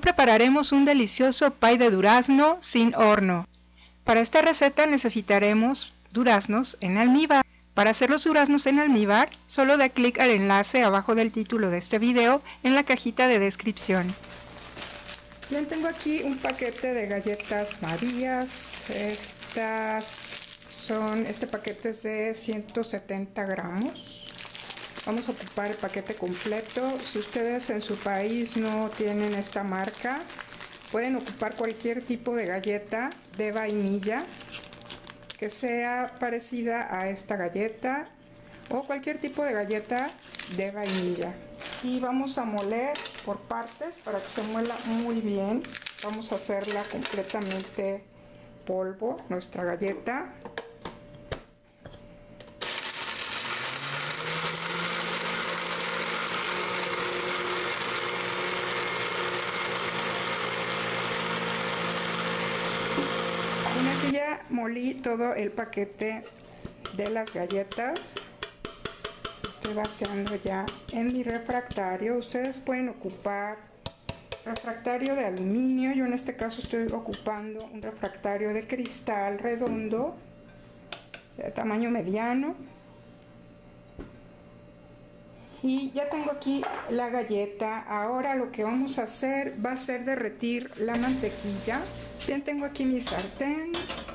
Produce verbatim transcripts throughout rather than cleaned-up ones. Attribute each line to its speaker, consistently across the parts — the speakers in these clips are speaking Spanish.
Speaker 1: prepararemos un delicioso pie de durazno sin horno. Para esta receta necesitaremos duraznos en almíbar. Para hacer los duraznos en almíbar, solo da clic al enlace abajo del título de este video en la cajita de descripción. Bien, tengo aquí un paquete de galletas Marías. Estas son, este paquete es de ciento setenta gramos. Vamos a ocupar el paquete completo. Si ustedes en su país no tienen esta marca, pueden ocupar cualquier tipo de galleta de vainilla que sea parecida a esta galleta o cualquier tipo de galleta de vainilla. Y vamos a moler por partes para que se muela muy bien. Vamos a hacerla completamente polvo, nuestra galleta. Aquí ya molí todo el paquete de las galletas. Estoy vaciando ya en mi refractario. Ustedes pueden ocupar refractario de aluminio. Yo en este caso estoy ocupando un refractario de cristal redondo de tamaño mediano. Y ya tengo aquí la galleta. Ahora lo que vamos a hacer va a ser derretir la mantequilla. Bien, tengo aquí mi sartén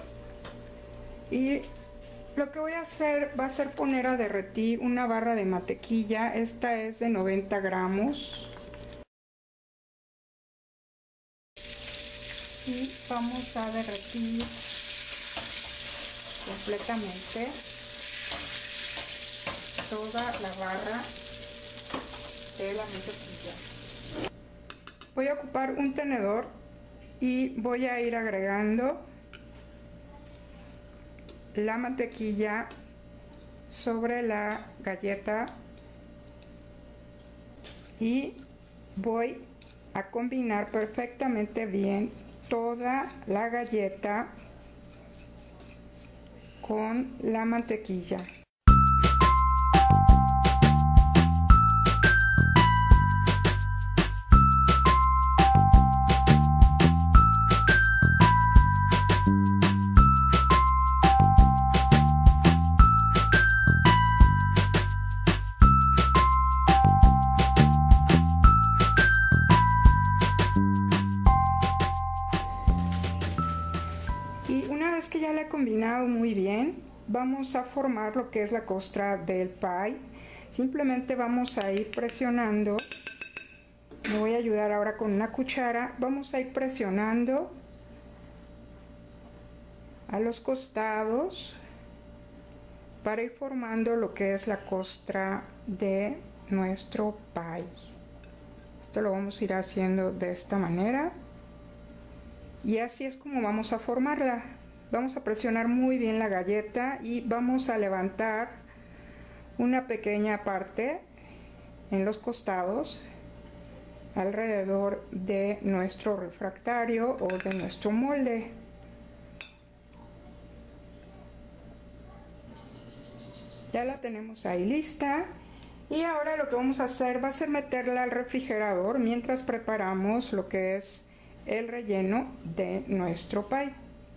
Speaker 1: y lo que voy a hacer va a ser poner a derretir una barra de mantequilla. Esta es de noventa gramos y vamos a derretir completamente toda la barra de la mantequilla. Voy a ocupar un tenedor y voy a ir agregando la mantequilla sobre la galleta y voy a combinar perfectamente bien toda la galleta con la mantequilla. Y una vez que ya la he combinado muy bien, vamos a formar lo que es la costra del pie. Simplemente vamos a ir presionando. Me voy a ayudar ahora con una cuchara. Vamos a ir presionando a los costados para ir formando lo que es la costra de nuestro pie. Esto lo vamos a ir haciendo de esta manera. Y así es como vamos a formarla. Vamos a presionar muy bien la galleta y vamos a levantar una pequeña parte en los costados alrededor de nuestro refractario o de nuestro molde. Ya la tenemos ahí lista. Y ahora lo que vamos a hacer va a ser meterla al refrigerador mientras preparamos lo que es el relleno de nuestro pie.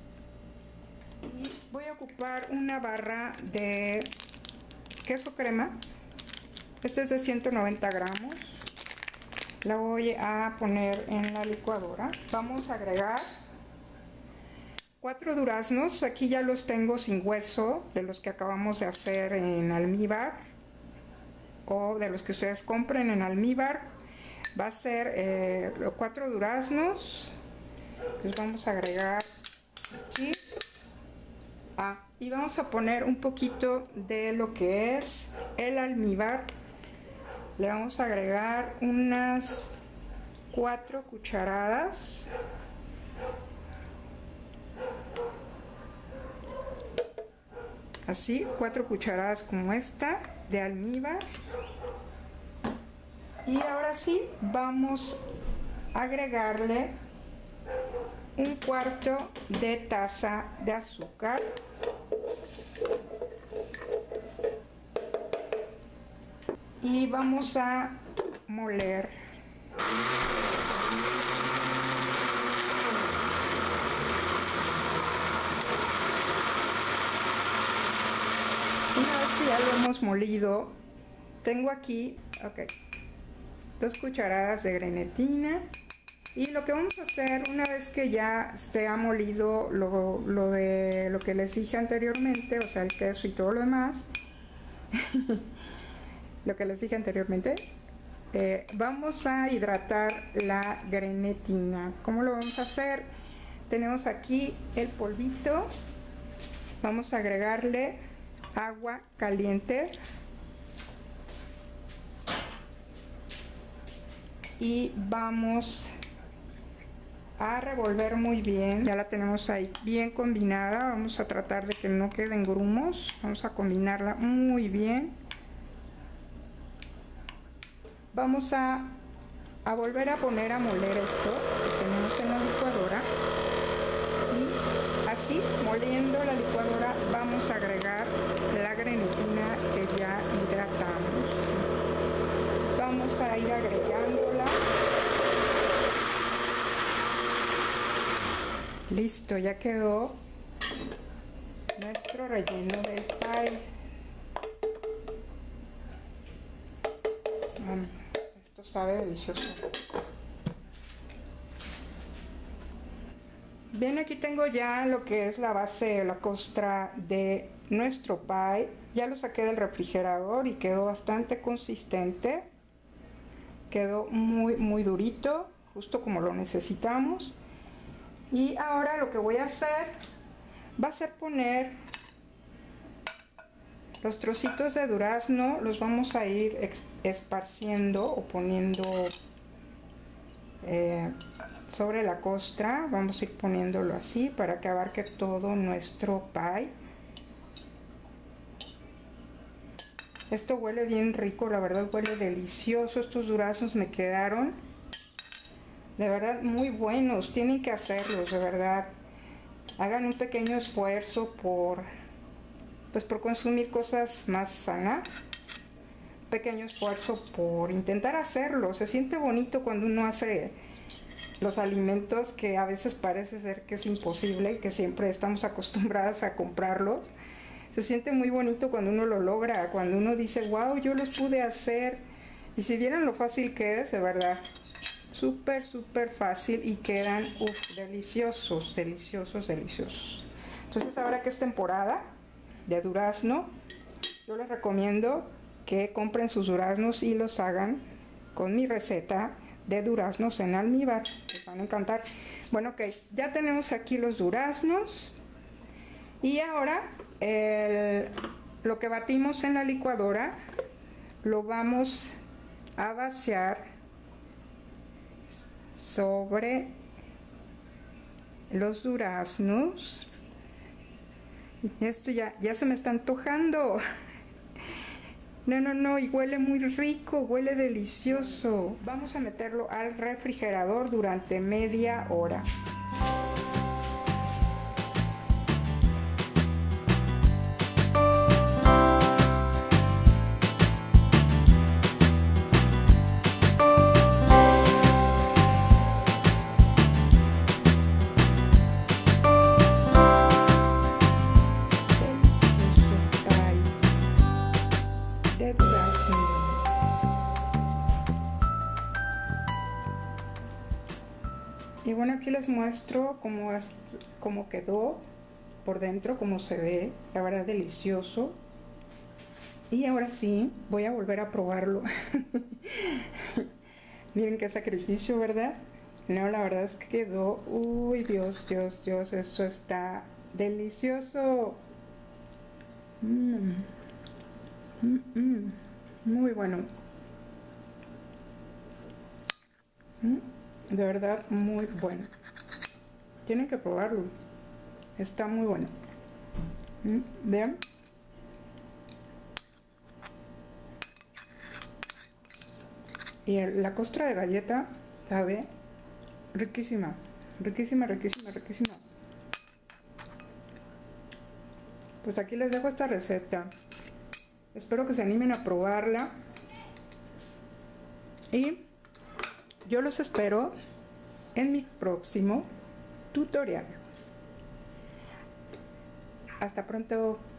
Speaker 1: Y voy a ocupar una barra de queso crema. Este es de ciento noventa gramos. La voy a poner en la licuadora. Vamos a agregar cuatro duraznos. Aquí ya los tengo sin hueso, de los que acabamos de hacer en almíbar o de los que ustedes compren en almíbar. Va a ser eh, los cuatro duraznos. Les vamos a agregar aquí. Ah, y vamos a poner un poquito de lo que es el almíbar. Le vamos a agregar unas cuatro cucharadas. Así, cuatro cucharadas como esta de almíbar. Y ahora sí, vamos a agregarle un cuarto de taza de azúcar. Y vamos a moler Una vez que ya lo hemos molido, tengo aquí, ok, dos cucharadas de grenetina. Y lo que vamos a hacer una vez que ya se ha molido lo, lo de lo que les dije anteriormente, o sea, el queso y todo lo demás, lo que les dije anteriormente, eh, vamos a hidratar la grenetina. ¿Cómo lo vamos a hacer? Tenemos aquí el polvito, vamos a agregarle agua caliente y vamos a revolver muy bien. Ya la tenemos ahí bien combinada. Vamos a tratar de que no queden grumos. Vamos a combinarla muy bien. Vamos a, a volver a poner a moler esto que tenemos en la licuadora. Y así, moliendo la licuadora, vamos a agregar la grenetina que ya hidratamos. Vamos a ir agregándola. Listo, ya quedó nuestro relleno del pie. Um, esto sabe delicioso. Bien, aquí tengo ya lo que es la base, la costra de nuestro pie. Ya lo saqué del refrigerador y quedó bastante consistente. Quedó muy, muy durito, justo como lo necesitamos. Y ahora lo que voy a hacer va a ser poner los trocitos de durazno, los vamos a ir esparciendo o poniendo eh, sobre la costra. Vamos a ir poniéndolo así para que abarque todo nuestro pie. Esto huele bien rico, la verdad huele delicioso. Estos duraznos me quedaron de verdad muy buenos. Tienen que hacerlos, de verdad. Hagan un pequeño esfuerzo por, pues por consumir cosas más sanas. Un pequeño esfuerzo por intentar hacerlo. Se siente bonito cuando uno hace los alimentos que a veces parece ser que es imposible, que siempre estamos acostumbradas a comprarlos. Se siente muy bonito cuando uno lo logra, cuando uno dice, wow, yo los pude hacer. Y si vieran lo fácil que es, de verdad, súper, súper fácil y quedan, uff, deliciosos, deliciosos, deliciosos. Entonces ahora que es temporada de durazno, yo les recomiendo que compren sus duraznos y los hagan con mi receta de duraznos en almíbar. Les van a encantar. Bueno, ok, ya tenemos aquí los duraznos. Y ahora el, lo que batimos en la licuadora lo vamos a vaciar sobre los duraznos. Y esto ya, ya se me está antojando. No, no, no, y huele muy rico, huele delicioso. Vamos a meterlo al refrigerador durante media hora. Y bueno, aquí les muestro cómo, es, cómo quedó por dentro, cómo se ve, la verdad delicioso. Y ahora sí, voy a volver a probarlo. Miren qué sacrificio, ¿verdad? No, la verdad es que quedó, uy, Dios, Dios, Dios, esto está delicioso. Mm. Mm, mm. Muy bueno. Mm. De verdad muy bueno. Tienen que probarlo. Está muy bueno. ¿Mm? Vean. Y el, la costra de galleta sabe riquísima. Riquísima, riquísima, riquísima. Pues aquí les dejo esta receta. Espero que se animen a probarla. Y yo los espero en mi próximo tutorial. Hasta pronto.